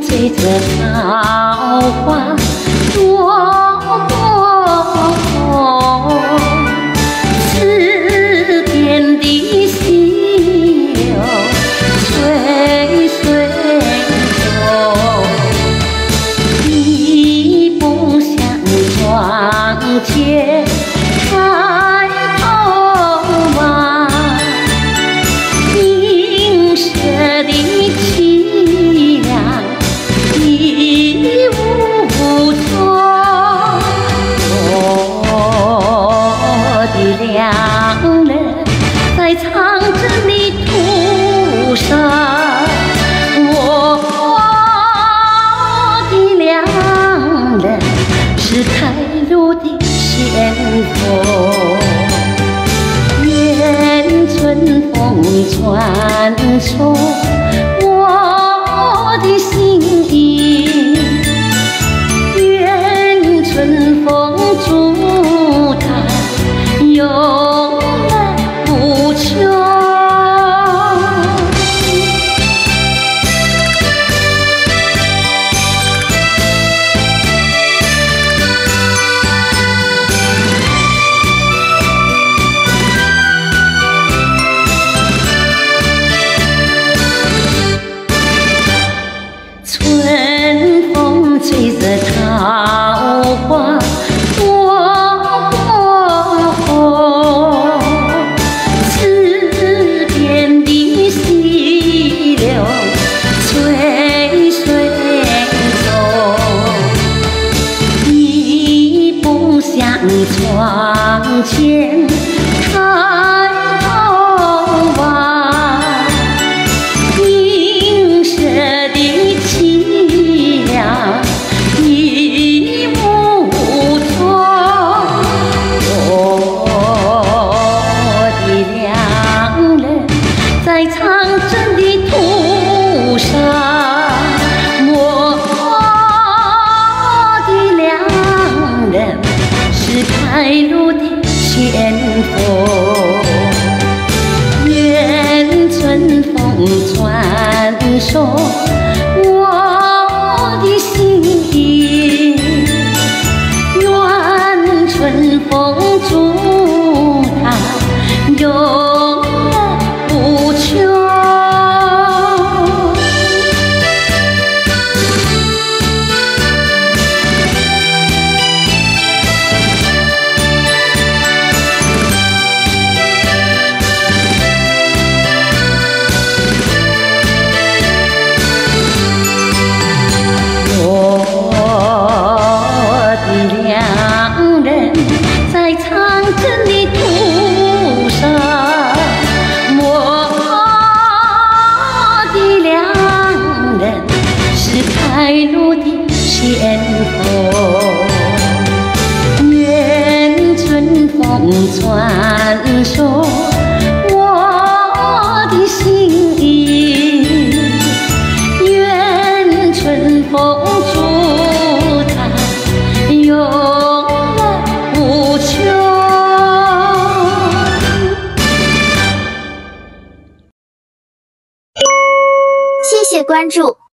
追着桃花朵朵红，池边的溪流水水流，一步向窗前抬头望，凝视的凄凉已无踪。我的良人在长征的途上，我的良人是开路的先锋。愿春风传送我的心意，愿春风祝它永远不穷。春风吹着桃花朵朵红，池边的溪流水水流，一步向窗前抬头望，凝视的凄凉已无踪。我的良人在长征的途上，我的良人是开路的先锋。愿春风传送我的心意，愿春风祝它永远不穷。在长征的途上，我的良人是开路的先锋。愿春风传送我的心意，愿春风祝它永谢谢关注。